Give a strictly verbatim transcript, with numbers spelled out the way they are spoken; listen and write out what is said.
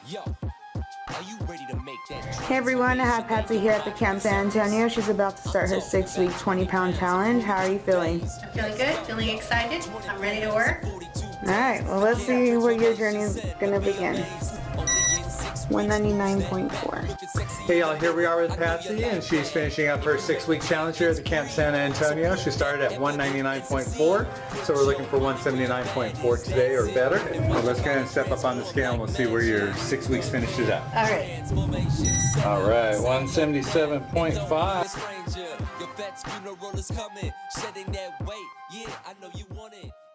Hey everyone, I have Patsy here at the Camp San Antonio. She's about to start her six week twenty pound challenge. How are you feeling? I'm feeling good, feeling excited. I'm ready to work. Alright, well let's see where your journey is going to begin. one ninety-nine point four. Hey y'all, here we are with Patsy, and she's finishing up her six week challenge here at the Camp San Antonio. She started at one ninety-nine point four, so we're looking for one seventy-nine point four today or better. So let's go ahead and step up on the scale and we'll see where your six weeks finishes at. Alright. Alright, one seventy-seven point five. Your vet's funeral is coming, shedding that weight. Yeah, I know you want it.